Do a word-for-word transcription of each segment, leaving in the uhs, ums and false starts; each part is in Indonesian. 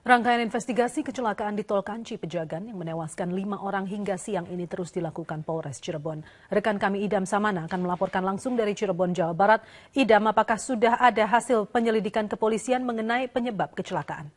Rangkaian investigasi kecelakaan di Tol Kanci Pejagan yang menewaskan lima orang hingga siang ini terus dilakukan Polres Cirebon. Rekan kami Idam Samana akan melaporkan langsung dari Cirebon, Jawa Barat. Idam, apakah sudah ada hasil penyelidikan kepolisian mengenai penyebab kecelakaan?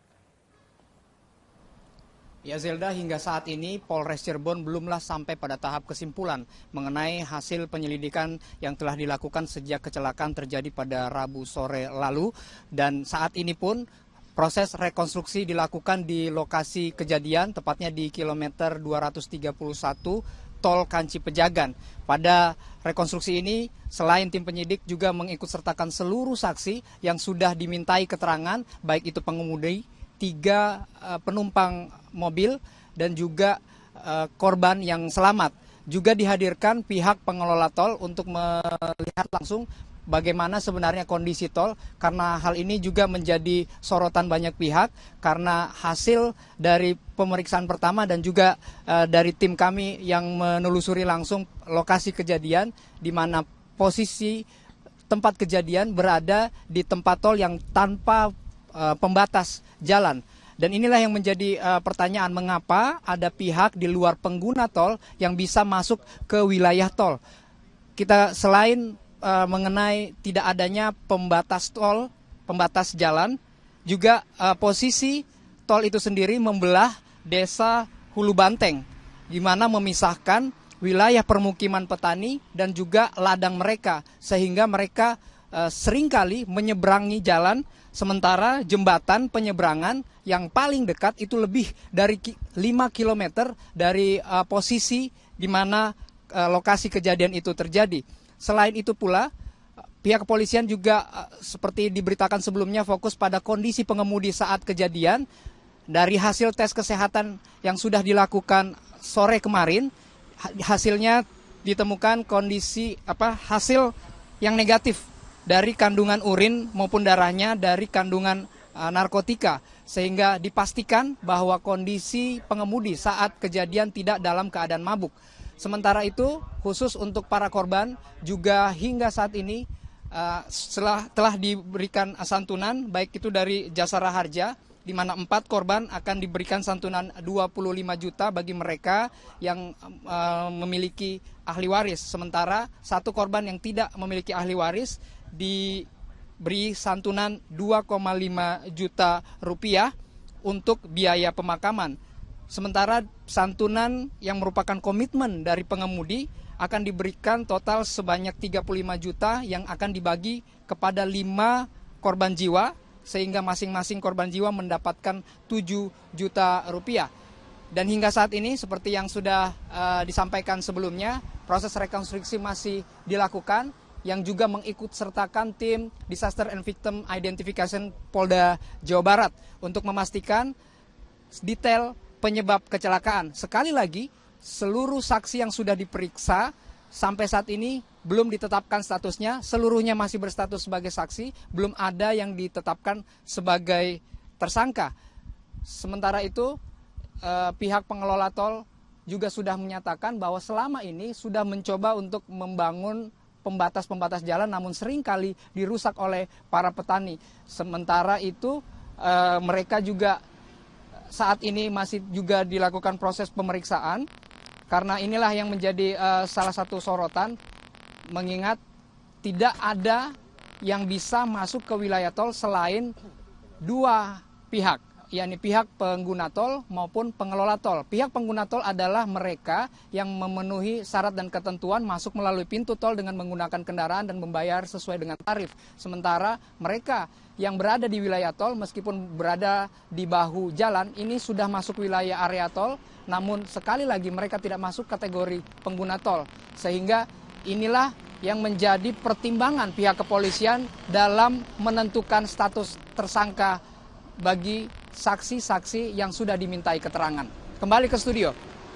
Ya Zelda, hingga saat ini Polres Cirebon belumlah sampai pada tahap kesimpulan mengenai hasil penyelidikan yang telah dilakukan sejak kecelakaan terjadi pada Rabu sore lalu. Dan saat ini pun proses rekonstruksi dilakukan di lokasi kejadian, tepatnya di kilometer dua ratus tiga puluh satu Tol Kanci Pejagan. Pada rekonstruksi ini, selain tim penyidik juga mengikut sertakan seluruh saksi yang sudah dimintai keterangan, baik itu pengemudi, tiga uh, penumpang mobil, dan juga uh, korban yang selamat. Juga dihadirkan pihak pengelola tol untuk melihat langsung bagaimana sebenarnya kondisi tol, karena hal ini juga menjadi sorotan banyak pihak karena hasil dari pemeriksaan pertama dan juga uh, dari tim kami yang menelusuri langsung lokasi kejadian, di mana posisi tempat kejadian berada di tempat tol yang tanpa uh, pembatas jalan. Dan inilah yang menjadi uh, pertanyaan, mengapa ada pihak di luar pengguna tol yang bisa masuk ke wilayah tol. Kita selain uh, mengenai tidak adanya pembatas tol, pembatas jalan, juga uh, posisi tol itu sendiri membelah desa Hulu Banteng, di mana memisahkan wilayah permukiman petani dan juga ladang mereka, sehingga mereka uh, seringkali menyeberangi jalan, sementara jembatan penyeberangan yang paling dekat itu lebih dari lima kilometer dari uh, posisi di mana uh, lokasi kejadian itu terjadi. Selain itu pula, pihak kepolisian juga uh, seperti diberitakan sebelumnya fokus pada kondisi pengemudi saat kejadian. Dari hasil tes kesehatan yang sudah dilakukan sore kemarin, hasilnya ditemukan kondisi apa hasil yang negatif dari kandungan urin maupun darahnya dari kandungan uh, narkotika, sehingga dipastikan bahwa kondisi pengemudi saat kejadian tidak dalam keadaan mabuk. Sementara itu, khusus untuk para korban juga hingga saat ini uh, setelah telah diberikan santunan, baik itu dari Jasara Harja, di mana empat korban akan diberikan santunan dua puluh lima juta bagi mereka yang uh, memiliki ahli waris. Sementara satu korban yang tidak memiliki ahli waris diberi santunan dua koma lima juta rupiah untuk biaya pemakaman. Sementara santunan yang merupakan komitmen dari pengemudi akan diberikan total sebanyak tiga puluh lima juta yang akan dibagi kepada lima korban jiwa, sehingga masing-masing korban jiwa mendapatkan tujuh juta rupiah. Dan hingga saat ini seperti yang sudah uh, disampaikan sebelumnya, proses rekonstruksi masih dilakukan, yang juga mengikut sertakan tim Disaster and Victim Identification Polda Jawa Barat untuk memastikan detail penyebab kecelakaan. Sekali lagi, seluruh saksi yang sudah diperiksa sampai saat ini belum ditetapkan statusnya, seluruhnya masih berstatus sebagai saksi, belum ada yang ditetapkan sebagai tersangka. Sementara itu, eh, pihak pengelola tol juga sudah menyatakan bahwa selama ini sudah mencoba untuk membangun pembatas-pembatas jalan, namun seringkali dirusak oleh para petani. Sementara itu, eh, mereka juga saat ini masih juga dilakukan proses pemeriksaan, karena inilah yang menjadi uh, salah satu sorotan, mengingat tidak ada yang bisa masuk ke wilayah tol selain dua pihak, yakni pihak pengguna tol maupun pengelola tol. Pihak pengguna tol adalah mereka yang memenuhi syarat dan ketentuan masuk melalui pintu tol dengan menggunakan kendaraan dan membayar sesuai dengan tarif. Sementara mereka yang berada di wilayah tol, meskipun berada di bahu jalan, ini sudah masuk wilayah area tol, namun sekali lagi mereka tidak masuk kategori pengguna tol. Sehingga inilah yang menjadi pertimbangan pihak kepolisian dalam menentukan status tersangka bagi saksi-saksi yang sudah dimintai keterangan. Kembali ke studio.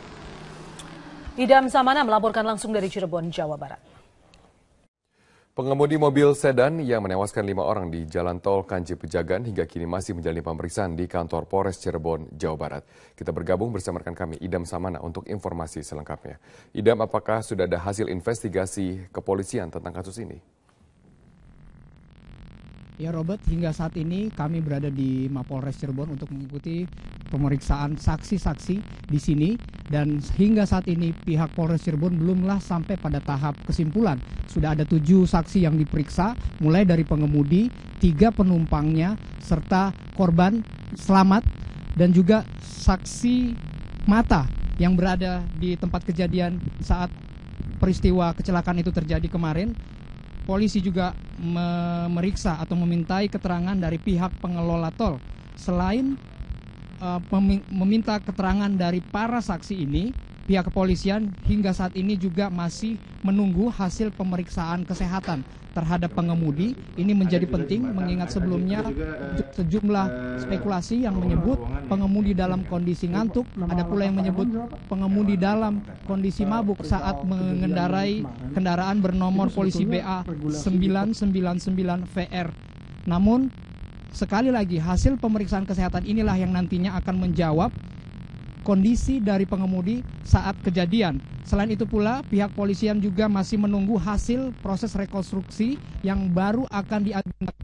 Idam Samana melaporkan langsung dari Cirebon, Jawa Barat. Pengemudi mobil sedan yang menewaskan lima orang di Jalan Tol Kanci Pejagan hingga kini masih menjalani pemeriksaan di kantor Polres Cirebon, Jawa Barat. Kita bergabung bersama rekan kami Idam Samana untuk informasi selengkapnya. Idam, apakah sudah ada hasil investigasi kepolisian tentang kasus ini? Ya Robert, hingga saat ini kami berada di Mapolres Cirebon untuk mengikuti pemeriksaan saksi-saksi di sini, dan hingga saat ini pihak Polres Cirebon belumlah sampai pada tahap kesimpulan. Sudah ada tujuh saksi yang diperiksa, mulai dari pengemudi, tiga penumpangnya, serta korban selamat, dan juga saksi mata yang berada di tempat kejadian saat peristiwa kecelakaan itu terjadi kemarin. Polisi juga memeriksa atau memintai keterangan dari pihak pengelola tol. Selain uh, meminta keterangan dari para saksi ini, pihak kepolisian hingga saat ini juga masih menunggu hasil pemeriksaan kesehatan terhadap pengemudi. Ini menjadi penting mengingat sebelumnya sejumlah spekulasi yang menyebut pengemudi dalam kondisi ngantuk, ada pula yang menyebut pengemudi dalam kondisi mabuk saat mengendarai kendaraan bernomor polisi B A sembilan sembilan sembilan V R. Namun sekali lagi hasil pemeriksaan kesehatan inilah yang nantinya akan menjawab kondisi dari pengemudi saat kejadian. Selain itu pula, pihak polisian juga masih menunggu hasil proses rekonstruksi yang baru akan diagendakan.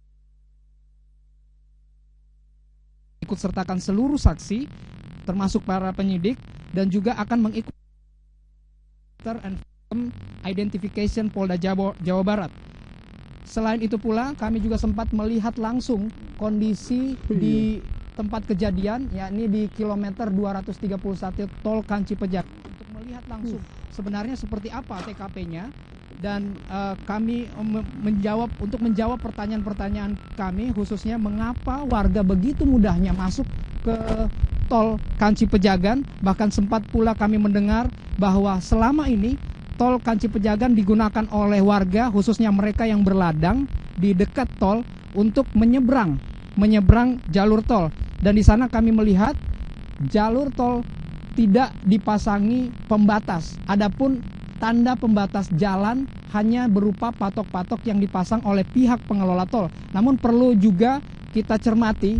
Ikut sertakan seluruh saksi, termasuk para penyidik, dan juga akan mengikuti and identification Polda Jawa, Jawa Barat. Selain itu pula, kami juga sempat melihat langsung kondisi di tempat kejadian, yakni di kilometer dua ratus tiga puluh satu Tol Kanci Pejagan, untuk melihat langsung sebenarnya seperti apa T K P-nya, dan uh, kami menjawab untuk menjawab pertanyaan-pertanyaan kami, khususnya mengapa warga begitu mudahnya masuk ke Tol Kanci Pejagan. Bahkan sempat pula kami mendengar bahwa selama ini Tol Kanci Pejagan digunakan oleh warga, khususnya mereka yang berladang di dekat tol, untuk menyeberang menyeberang jalur tol. Dan di sana kami melihat jalur tol tidak dipasangi pembatas. Adapun tanda pembatas jalan hanya berupa patok-patok yang dipasang oleh pihak pengelola tol. Namun perlu juga kita cermati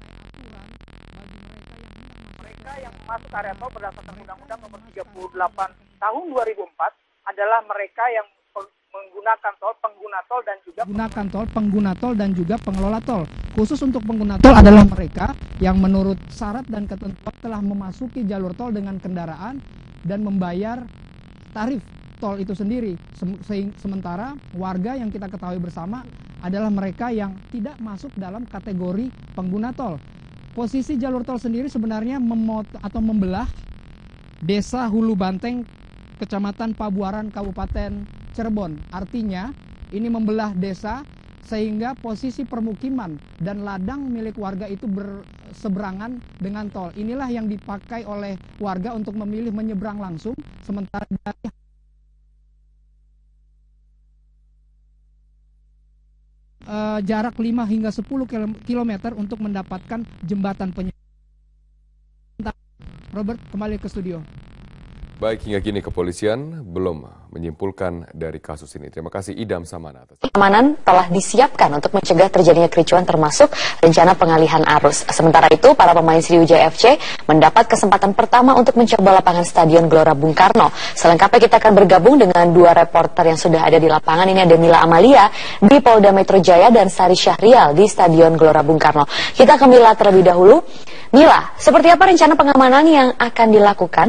mereka yang masuk area tol berdasarkan Undang-Undang Nomor tiga puluh delapan Tahun dua ribu empat adalah mereka yang menggunakan tol, pengguna tol dan juga menggunakan tol, pengguna tol dan juga pengelola tol. Khusus untuk pengguna tol adalah mereka yang menurut syarat dan ketentuan telah memasuki jalur tol dengan kendaraan dan membayar tarif tol itu sendiri. Sementara warga yang kita ketahui bersama adalah mereka yang tidak masuk dalam kategori pengguna tol. Posisi jalur tol sendiri sebenarnya memot atau membelah Desa Hulu Banteng, Kecamatan Pabuaran, Kabupaten Cirebon. Artinya ini membelah desa sehingga posisi permukiman dan ladang milik warga itu berseberangan dengan tol. Inilah yang dipakai oleh warga untuk memilih menyeberang langsung, sementara dari uh, jarak lima hingga sepuluh kilometer untuk mendapatkan jembatan penyeberangan. Robert, kembali ke studio. Baik, hingga kini kepolisian belum menyimpulkan dari kasus ini. Terima kasih Idam Samana. Keamanan telah disiapkan untuk mencegah terjadinya kericuan termasuk rencana pengalihan arus. Sementara itu, para pemain Sriwijaya F C mendapat kesempatan pertama untuk mencoba lapangan Stadion Gelora Bung Karno. Selengkapnya kita akan bergabung dengan dua reporter yang sudah ada di lapangan. Ini ada Mila Amalia di Polda Metro Jaya dan Sari Syahrial di Stadion Gelora Bung Karno. Kita ke Mila terlebih dahulu. Mila, seperti apa rencana pengamanan yang akan dilakukan?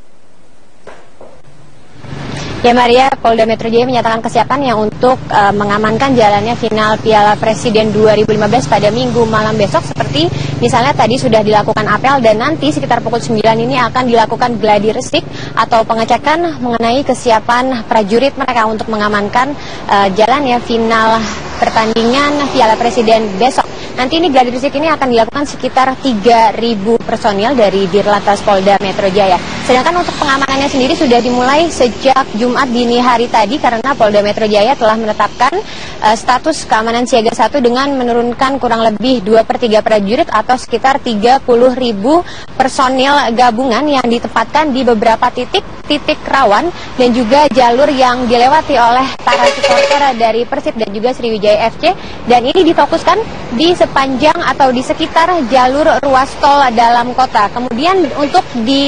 Ya Maria, Polda Metro Jaya menyatakan kesiapannya untuk uh, mengamankan jalannya final Piala Presiden dua ribu lima belas pada Minggu malam besok, seperti misalnya tadi sudah dilakukan apel dan nanti sekitar pukul sembilan ini akan dilakukan gladi resik atau pengecekan mengenai kesiapan prajurit mereka untuk mengamankan uh, jalannya final pertandingan Piala Presiden besok. Nanti ini gladi resik ini akan dilakukan sekitar tiga ribu personil dari Dirlantas Polda Metro Jaya. Sedangkan untuk pengamanannya sendiri sudah dimulai sejak Jumat dini hari tadi karena Polda Metro Jaya telah menetapkan uh, status keamanan siaga satu dengan menurunkan kurang lebih dua per tiga prajurit atau sekitar tiga puluh ribu personil gabungan yang ditempatkan di beberapa titik titik rawan dan juga jalur yang dilewati oleh para supporter dari Persib dan juga Sriwijaya F C, dan ini difokuskan di sepanjang atau di sekitar jalur ruas tol dalam kota. Kemudian untuk di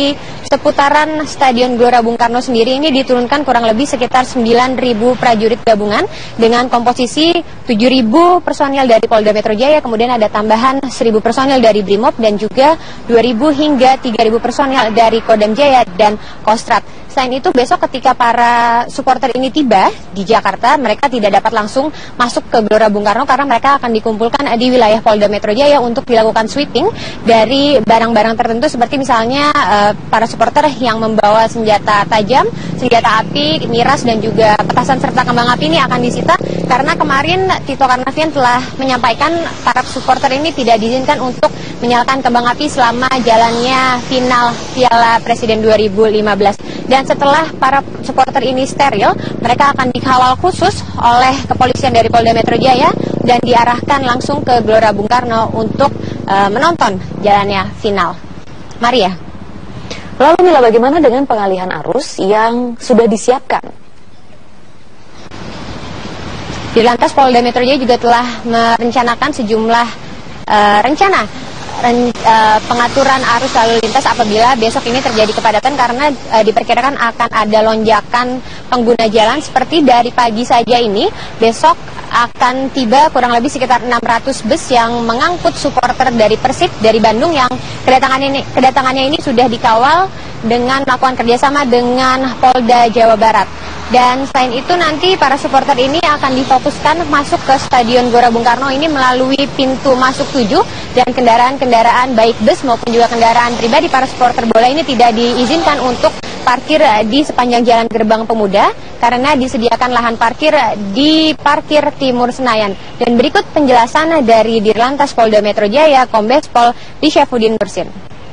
seputaran Stadion Gelora Bung Karno sendiri ini diturunkan kurang lebih sekitar sembilan ribu prajurit gabungan dengan komposisi tujuh ribu personil dari Polda Metro Jaya, kemudian ada tambahan seribu personil dari Brimob dan juga dua ribu hingga tiga ribu personil dari Kodam Jaya dan Kostrad. Selain itu, besok ketika para supporter ini tiba di Jakarta, mereka tidak dapat langsung masuk ke Gelora Bung Karno karena mereka akan dikumpulkan di wilayah Polda Metro Jaya untuk dilakukan sweeping dari barang-barang tertentu seperti misalnya uh, para supporter yang membawa senjata tajam, senjata api, miras dan juga petasan serta kembang api ini akan disita karena kemarin Tito Karnavian telah menyampaikan para supporter ini tidak diizinkan untuk menyalakan kembang api selama jalannya final Piala Presiden dua ribu lima belas. Dan setelah para supporter ini steril, mereka akan dikawal khusus oleh kepolisian dari Polda Metro Jaya dan diarahkan langsung ke Gelora Bung Karno untuk uh, menonton jalannya final. Maria. Lalu Mila, bagaimana dengan pengalihan arus yang sudah disiapkan? Dirlantas Polda Metro Jaya juga telah merencanakan sejumlah uh, rencana Ren, uh, pengaturan arus lalu lintas apabila besok ini terjadi kepadatan karena uh, diperkirakan akan ada lonjakan pengguna jalan seperti dari pagi saja ini. Besok akan tiba kurang lebih sekitar enam ratus bus yang mengangkut supporter dari Persib dari Bandung yang kedatangannya ini, kedatangannya ini sudah dikawal dengan melakukan kerjasama dengan Polda Jawa Barat. Dan selain itu nanti para supporter ini akan difokuskan masuk ke Stadion Gelora Bung Karno ini melalui pintu masuk tujuh dan kendaraan-kendaraan baik bus maupun juga kendaraan pribadi para supporter bola ini tidak diizinkan untuk parkir di sepanjang Jalan Gerbang Pemuda karena disediakan lahan parkir di parkir Timur Senayan. Dan berikut penjelasan dari Dirlantas Polda Metro Jaya, Kombes Pol Syafudin Nursin.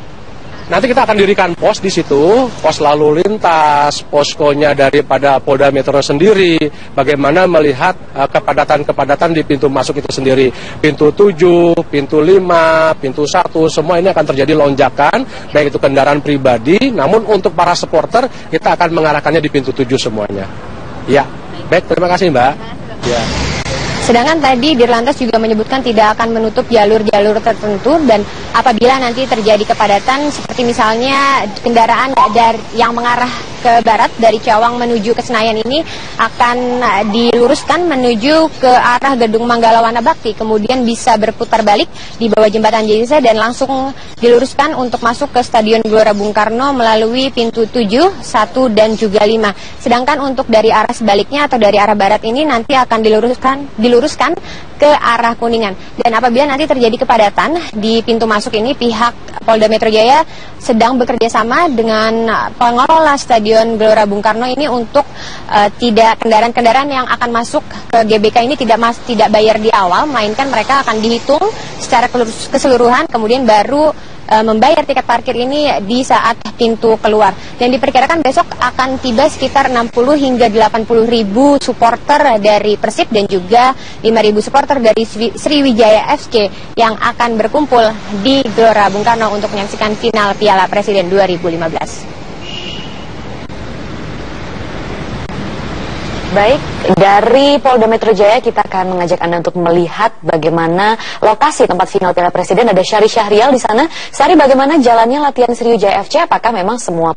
Nanti kita akan dirikan pos di situ, pos lalu lintas, poskonya daripada Polda Metro sendiri, bagaimana melihat uh, kepadatan-kepadatan di pintu masuk itu sendiri. Pintu tujuh, pintu lima, pintu satu, semua ini akan terjadi lonjakan, baik itu kendaraan pribadi, namun untuk para supporter kita akan mengarahkannya di pintu tujuh semuanya. Ya, baik, terima kasih Mbak. Ya. Sedangkan tadi Dirlantas juga menyebutkan tidak akan menutup jalur-jalur tertentu dan apabila nanti terjadi kepadatan seperti misalnya kendaraan dari yang mengarah ke barat dari Cawang menuju ke Senayan ini akan diluruskan menuju ke arah Gedung Manggalawana Bakti, kemudian bisa berputar balik di bawah jembatan J C dan langsung diluruskan untuk masuk ke Stadion Gelora Bung Karno melalui pintu tujuh, satu dan juga lima. Sedangkan untuk dari arah sebaliknya atau dari arah barat ini nanti akan diluruskan diluruskan ke arah Kuningan. Dan apabila nanti terjadi kepadatan di pintu masuk ini, pihak Polda Metro Jaya sedang bekerja sama dengan pengelola Stadion Gelora Bung Karno ini untuk uh, tidak kendaraan-kendaraan yang akan masuk ke G B K ini tidak mas, tidak bayar di awal, melainkan mereka akan dihitung secara keseluruhan kemudian baru uh, membayar tiket parkir ini di saat pintu keluar. Dan diperkirakan besok akan tiba sekitar enam puluh hingga delapan puluh ribu supporter dari Persib dan juga lima ribu supporter dari Sriwijaya F C yang akan berkumpul di Gelora Bung Karno untuk menyaksikan final Piala Presiden dua ribu lima belas. Baik, dari Polda Metro Jaya kita akan mengajak Anda untuk melihat bagaimana lokasi tempat final Piala Presiden. Ada Syari Syahrial di sana. Syari, bagaimana jalannya latihan Sriwijaya F C? Apakah memang semua